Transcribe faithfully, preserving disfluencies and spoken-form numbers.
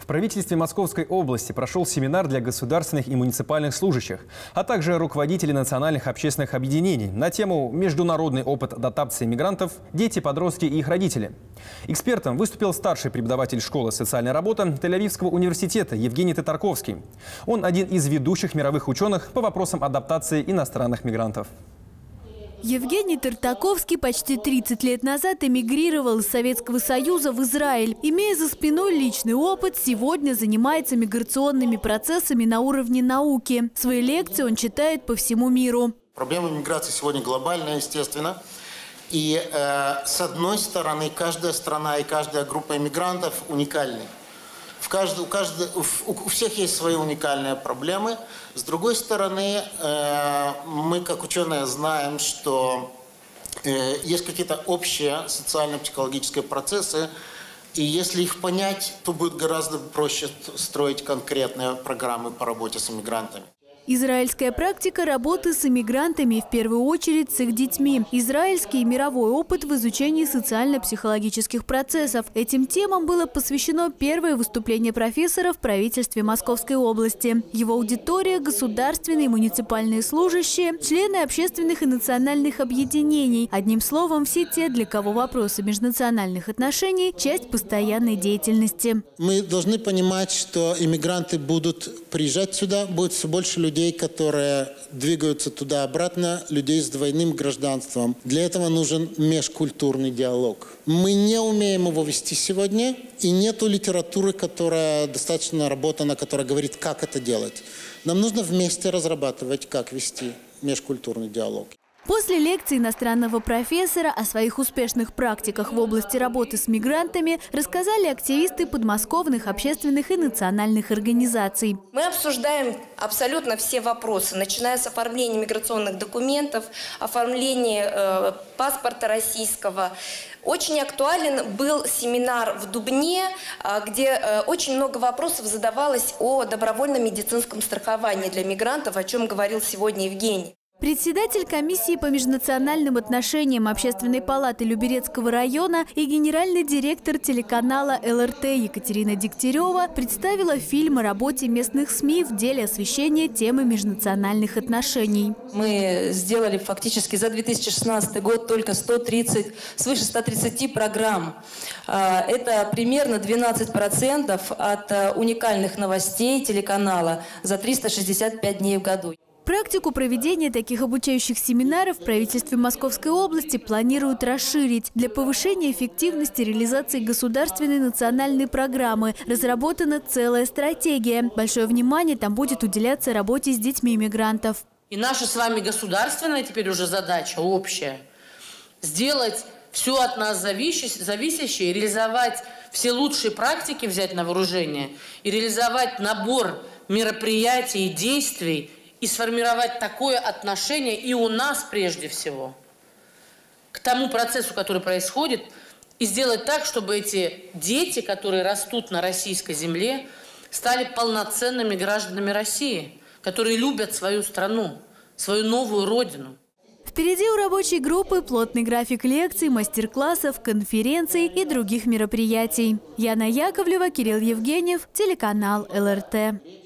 В правительстве Московской области прошел семинар для государственных и муниципальных служащих, а также руководителей национальных общественных объединений на тему «Международный опыт адаптации мигрантов. Дети, подростки и их родители». Экспертом выступил старший преподаватель школы социальной работы Тель-Авивского университета Евгений Татарковский. Он один из ведущих мировых ученых по вопросам адаптации иностранных мигрантов. Евгений Татарковский почти тридцать лет назад эмигрировал из Советского Союза в Израиль. Имея за спиной личный опыт, сегодня занимается миграционными процессами на уровне науки. Свои лекции он читает по всему миру. Проблема миграции сегодня глобальная, естественно. И э, с одной стороны, каждая страна и каждая группа иммигрантов уникальны. В каждой, у, каждой, у, у всех есть свои уникальные проблемы. С другой стороны, э, мы, как ученые, знаем, что э, есть какие-то общие социально-психологические процессы, и если их понять, то будет гораздо проще строить конкретные программы по работе с иммигрантами. Израильская практика работы с иммигрантами, в первую очередь с их детьми. Израильский и мировой опыт в изучении социально-психологических процессов. Этим темам было посвящено первое выступление профессора в правительстве Московской области. Его аудитория – государственные и муниципальные служащие, члены общественных и национальных объединений. Одним словом, все те, для кого вопросы межнациональных отношений – часть постоянной деятельности. Мы должны понимать, что иммигранты будут приезжать сюда, будет все больше людей, людей, которые двигаются туда-обратно, людей с двойным гражданством. Для этого нужен межкультурный диалог. Мы не умеем его вести сегодня, и нету литературы, которая достаточно наработана, которая говорит, как это делать. Нам нужно вместе разрабатывать, как вести межкультурный диалог. После лекции иностранного профессора о своих успешных практиках в области работы с мигрантами рассказали активисты подмосковных общественных и национальных организаций. Мы обсуждаем абсолютно все вопросы, начиная с оформления миграционных документов, оформления э, паспорта российского. Очень актуален был семинар в Дубне, где э, очень много вопросов задавалось о добровольном медицинском страховании для мигрантов, о чем говорил сегодня Евгений. Председатель комиссии по межнациональным отношениям Общественной палаты Люберецкого района и генеральный директор телеканала эл эр тэ Екатерина Дегтярева представила фильм о работе местных СМИ в деле освещения темы межнациональных отношений. Мы сделали фактически за две тысячи шестнадцатый год только сто тридцать, свыше ста тридцати программ. Это примерно двенадцать процентов от уникальных новостей телеканала за триста шестьдесят пять дней в году. Практику проведения таких обучающих семинаров в правительстве Московской области планируют расширить. Для повышения эффективности реализации государственной национальной программы разработана целая стратегия. Большое внимание там будет уделяться работе с детьми мигрантов. И наша с вами государственная теперь уже задача общая – сделать все от нас зависящее, реализовать все лучшие практики, взять на вооружение и реализовать набор мероприятий и действий, и сформировать такое отношение и у нас прежде всего к тому процессу, который происходит, и сделать так, чтобы эти дети, которые растут на российской земле, стали полноценными гражданами России, которые любят свою страну, свою новую родину. Впереди у рабочей группы плотный график лекций, мастер-классов, конференций и других мероприятий. Яна Яковлева, Кирилл Евгеньев, телеканал эл эр тэ.